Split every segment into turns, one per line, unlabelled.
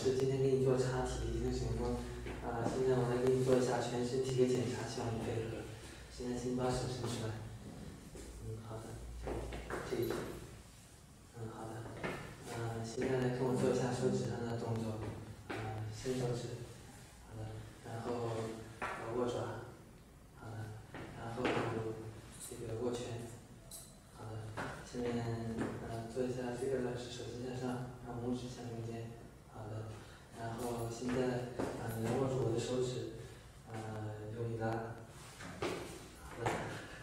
师今天给你做查体已经成功，现在我来给你做一下全身体格检查，希望你配合。现在请你把手伸出来。好的，这一只。好的。现在来跟我做一下手指上的动作，伸手指，好的，然后握爪，好的，然后这个握拳，好的。下面做一下这个是手心向上，然后拇指向中间，好的。然后现在你握住我的手指，用力拉，好的。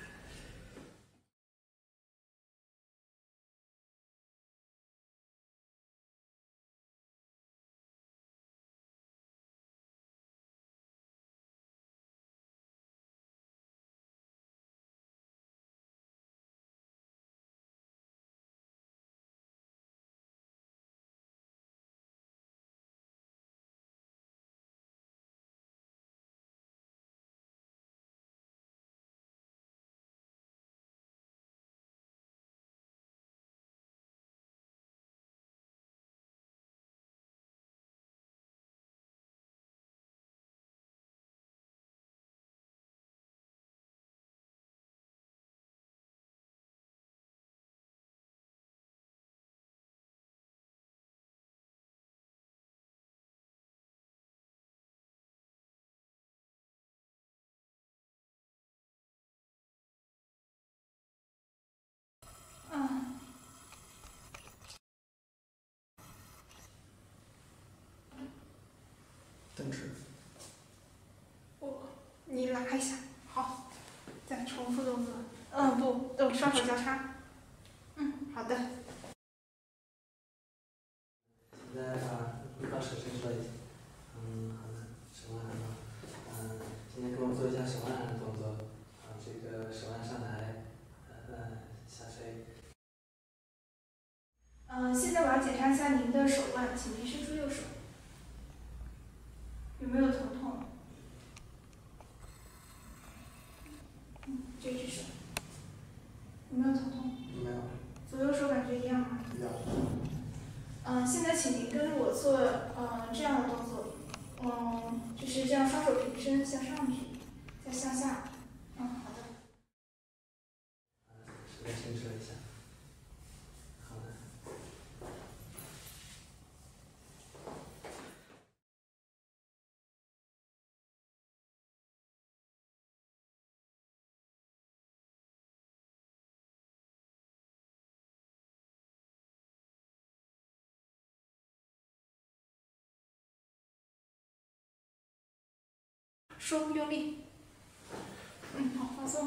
蹬直。
你拉一下，好，再重复动作。不，双手交叉。好的。
现在把手伸出来一下。好的，手腕很好。现在跟我做一下手腕的动作。这个手腕上抬，下垂。
现在我要检查一下您的手腕，请您伸出右手。有没有疼痛？这只手有没有疼痛？
没有。
左右手感觉一样吗？
一样。
现在请您跟着我做这样的动作，就是这样，双手平伸向上举，再向下。好的。
手再伸出来一下。好的。
收，用力。好，放松。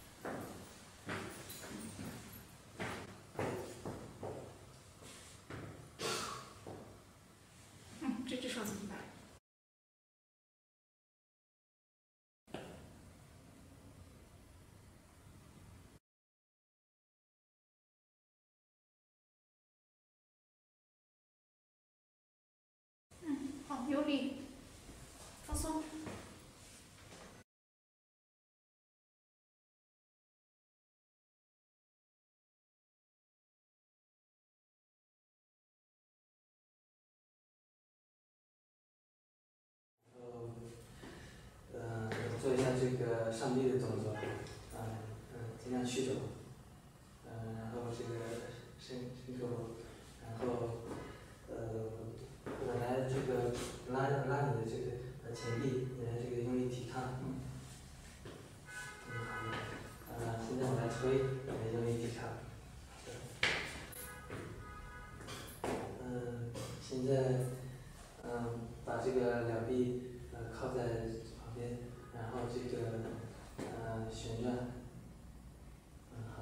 这只手怎么办？好，用力，放松。
做一下这个上臂的动作，尽量曲肘，然后这个伸肘，然后我来这个拉你的这个前臂，你来这个用力抵抗。现在我来推，你来用力抵抗。现在把这个两臂靠在旁边，然后这个旋转。好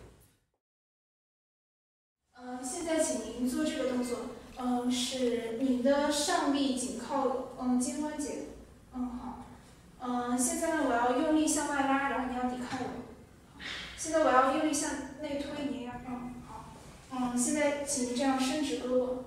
的。现在请您做这个动作，使您的上臂紧靠肩关节。好。现在呢，我要用力向外拉，然后你要抵抗我。现在我要用力向内推，您要好。现在请您这样伸直胳膊。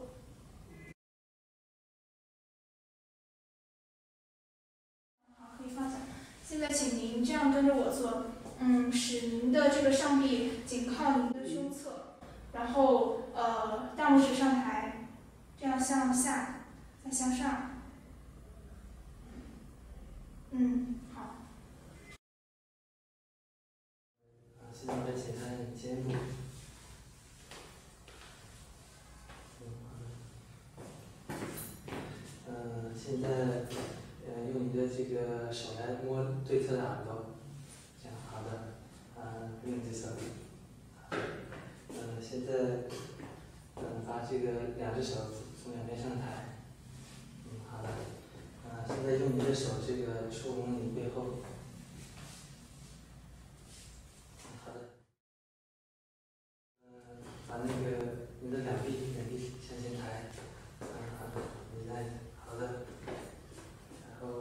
好，可以放下。现在请您这样跟着我做，使您的这个上臂紧靠您的胸侧，然后大拇指上抬，这样向下， 再向上。好。
现在我再检查你肩部。现在用你的这个手来摸对侧的耳朵，这样好的。另一只手。现在把这个两只手从两边上抬。好的。现在用你的手这个触摸你背后。好的。把那个你的两臂向前抬。好的。你来，好的。然后。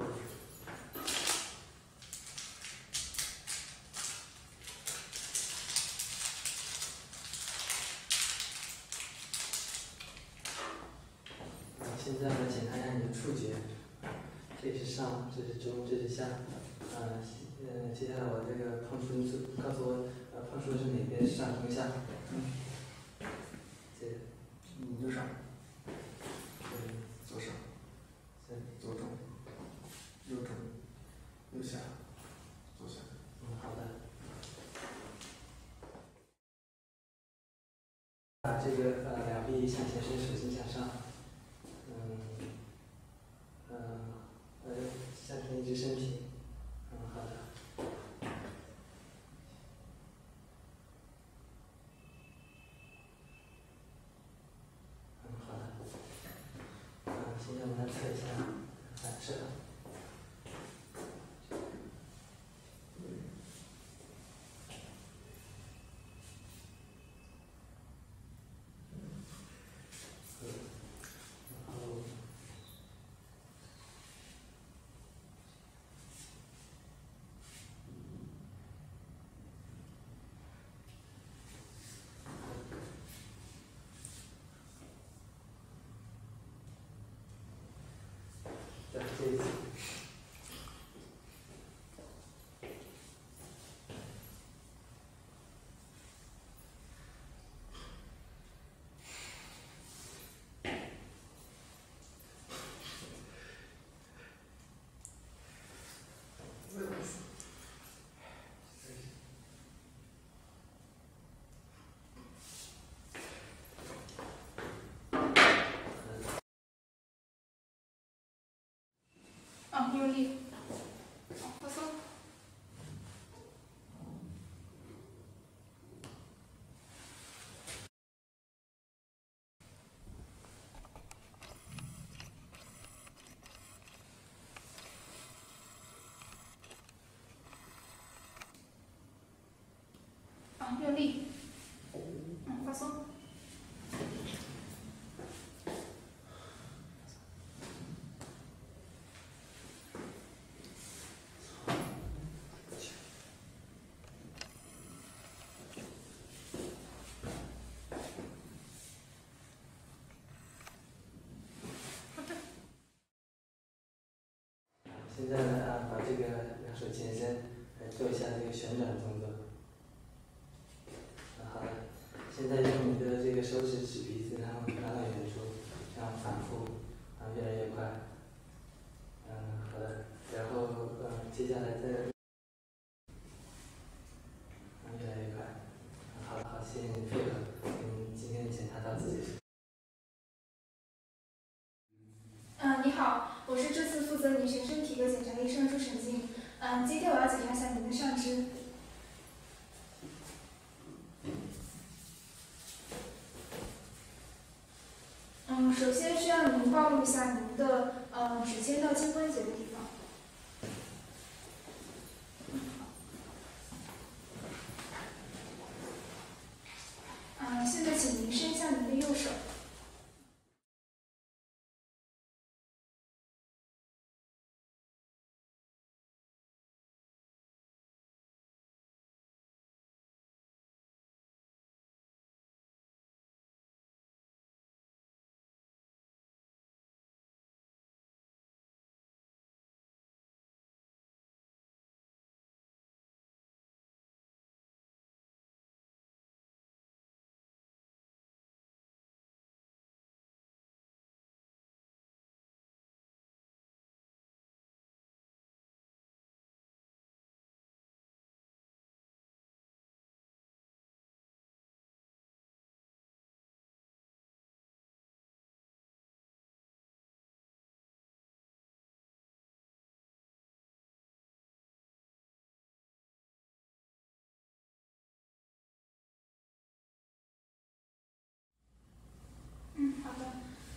现在我们检查一下你的触觉，这是上，这是中，这是下。接下来我这个碰触，你告诉我，碰触的是哪边？上中下？
你的上。左上。左中。右中。右下。左下。
好的。把这个两臂向前伸，手心向上。向前一直伸平。好的。好的。现在我们来测一下反射。对，这一次。
用力。好，放松。用力。放松。
现在呢，把这个两手前伸，做一下这个旋转动作。好的。现在用你的这个手指指鼻子，然后拉到远处，这样反复，越来越快。好的。然后接下来再。越来越快。好，谢谢你配合。今天检查到自己。
你好，我是这次负责你全身体格检查的医生朱晨静。今天我要检查一下您的上肢。首先需要您暴露一下您的指尖到肩关节的地方。现在请您伸向您的右手。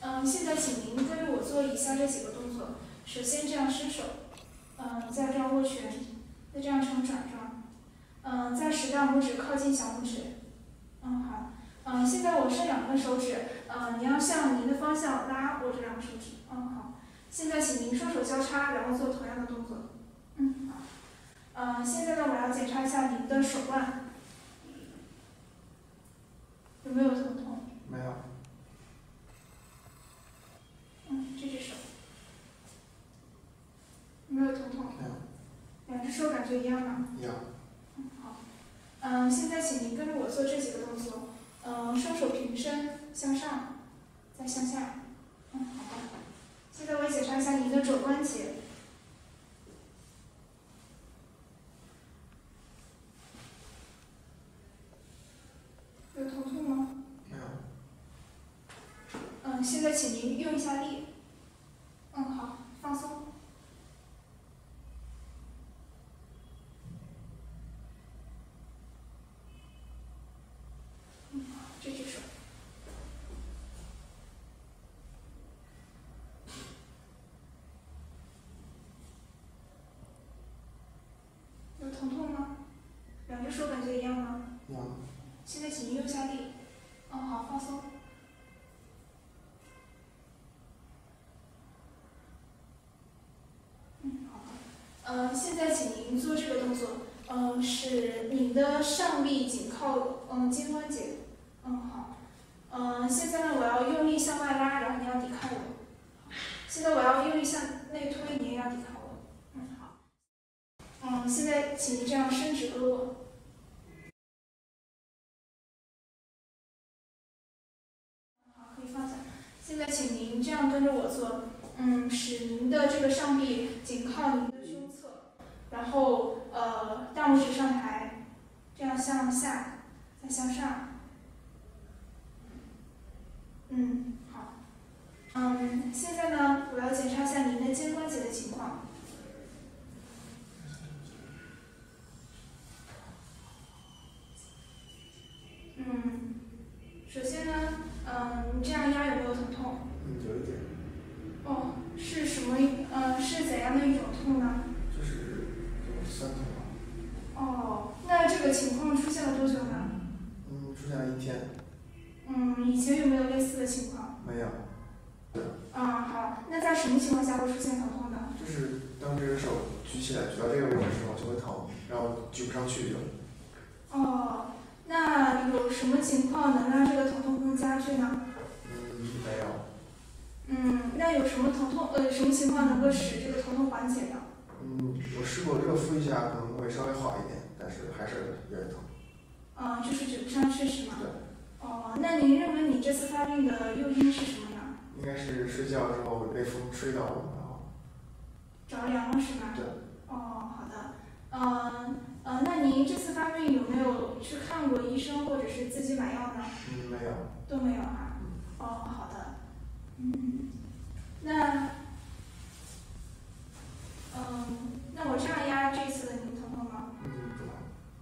现在请您跟着我做以下这几个动作。首先这样伸手，再这样握拳，再这样成转状，再使大拇指靠近小拇指。好。现在我伸2根手指，你要向您的方向拉我这2个手指。好。现在请您双手交叉，然后做同样的动作。好。现在呢，我要检查一下您的手腕有没有疼痛。
没有。
这只手没有疼痛。
没有。
2只手感觉一样吗？
一样。
好。现在请您跟着我做这几个动作。双手平伸向上，再向下。好的。现在我也检查一下您的肘关节。有疼痛吗？
没有。
现在请您用一下力。好，放松。这只手。有疼痛吗？2只手感觉一样吗？
一样。
现在请您用下力。好，放松。好的。现在请您做这个动作，使您的上臂紧靠肩关节。好。现在呢，我要用力向外拉，然后你要抵抗我。现在我要用力向内推，你也要抵抗我。好。现在请您这样伸直胳膊。好，可以放下。现在请您这样跟着我做，使您的这个上臂紧靠您的胸侧，然后大拇指上抬，这样向下，再向上。好。现在呢，我要检查一下您的肩关节的情况。首先呢，你这样压有没有疼痛？
有一点。
是什么？是怎样的一种痛呢？
就是酸痛吧。
那这个情况出现了多久呢？
出现了1天。
以前有没有类似的情况？
没有。
好，那在什么情况下会出现疼痛呢？
就是当这只手举起来，举到这个位置的时候就会疼，然后举不上去就。
那有什么情况能让这个疼痛更加剧呢？
没有。
那有什么什么情况能够使这个疼痛缓解呢？
我试过热敷一下，可能会稍微好一点，但是还是有点疼。
就是举不上去是吗？
对。
那您认为你这次发病的诱因是什么呢？
应该是睡觉的时候被风吹到了，然后。
着凉了是吗？
对。
好的。那您这次发病有没有去看过医生或者是自己买药呢？
没有。
都没有啊。好的。那我这样压这次的您疼痛吗？
不疼。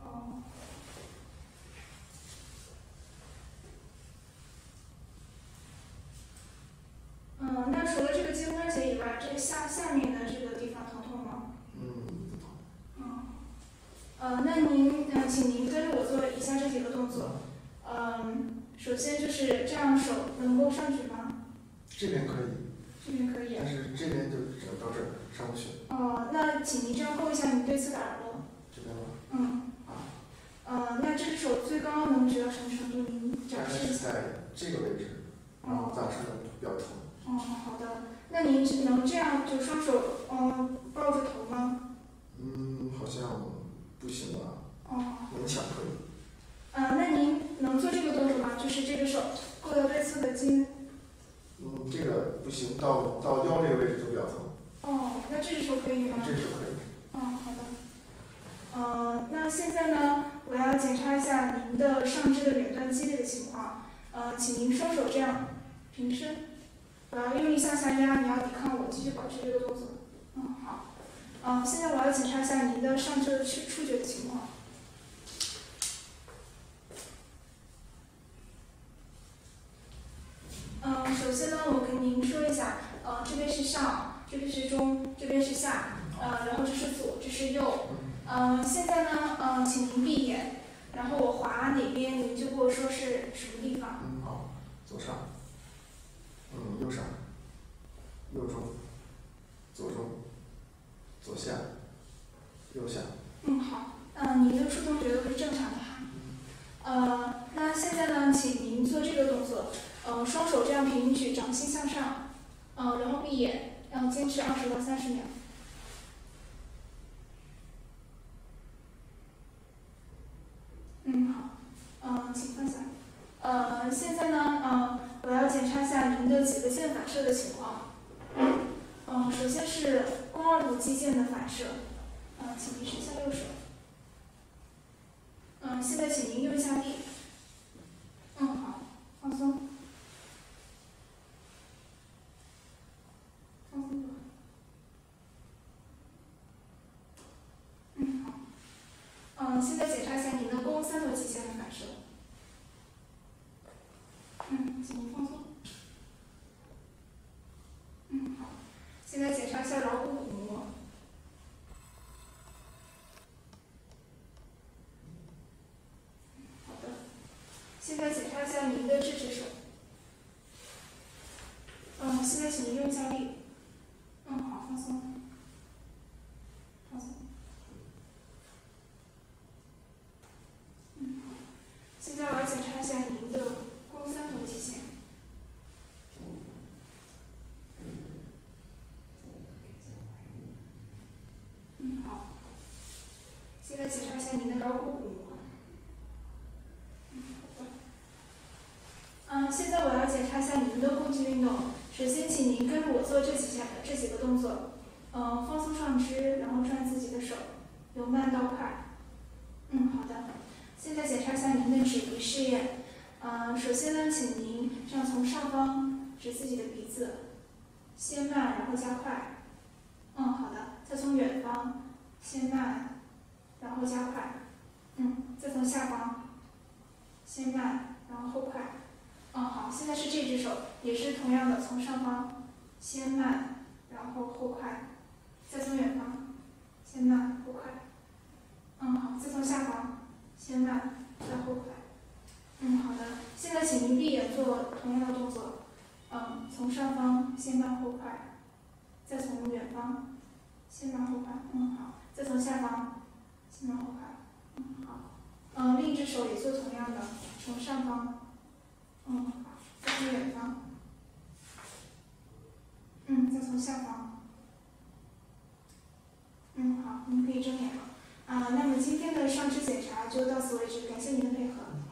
那除了这个肩关节以外，这个下面的这个地方疼痛吗？
不疼。
那请您跟着我做以下这几个动作。首先就是这样，手能够上举吗？
这边可以。
这边可以。
但是这边就只能到这儿，上不去。
那请您这样够一下您对侧的耳朵。
这边吗？
那这只手最高能举到什么程度？您展示一下。
在这个位置，然后早上比较疼。
好的。那您能这样就双手抱着头吗？
好像不行吧。勉强可以。
那您能做这个动作吗？就是这个手够到对侧的筋。
这个不行，到腰这个位置就比较疼。
那这只手可以吗？
这只手可以。
好的。那现在呢，我要检查一下您的上肢的远端肌力的情况。请您双手这样平伸，我要用力向下压，你要抵抗我，继续保持这个动作。好。现在我要检查一下您的上肢的触觉的情况。首先呢，我给您上，这边是中，这边是下，然后这是左，这是右。现在呢，请您闭眼，然后我划哪边，您就跟我说是什么地方。
好，左上，右上，右中，左中，左下，右下。
好，您的触动觉得都是正常的哈。那现在呢，请您做这个动作，双手这样平举，掌心向上，然后闭眼，然后坚持20到30秒。好，请放下。现在呢，我要检查一下您的几个键反射的情况。首先是肱二头肌腱的反射，请您伸下右手。现在请您右下臂。好，放松。放松吧。好。现在检查一下您的肱三头肌腱的反射。请您放松。好。现在检查一下桡骨骨膜。好的。现在检查一下您的这只手。现在请您用一下力。好，放松。放松。好。现在我要检查一下您的肱三头肌腱。好。现在检查一下您的桡骨骨膜。好的。现在我要检查一下您的共济运动。首先，请您跟着我做这几个动作。放松上肢，然后转自己的手，由慢到快。好的。现在检查一下您的指鼻试验。首先呢，请您这样从上方指自己的鼻子，先慢，然后加快。好的。再从远方，先慢，然后加快。再从下方，先慢，然后后快。好，现在是这只手，也是同样的，从上方，先慢，然后后快。再从远方，先慢后快。好，再从下方，先慢再后快。好的。现在请您闭眼做同样的动作。从上方先慢后快，再从远方先慢后快。好。再从下方先慢后快。好。另一只手也做同样的，从上方。好。再从远方。再从下方。好，您可以睁眼了。那么今天的上肢检查就到此为止，感谢您的配合。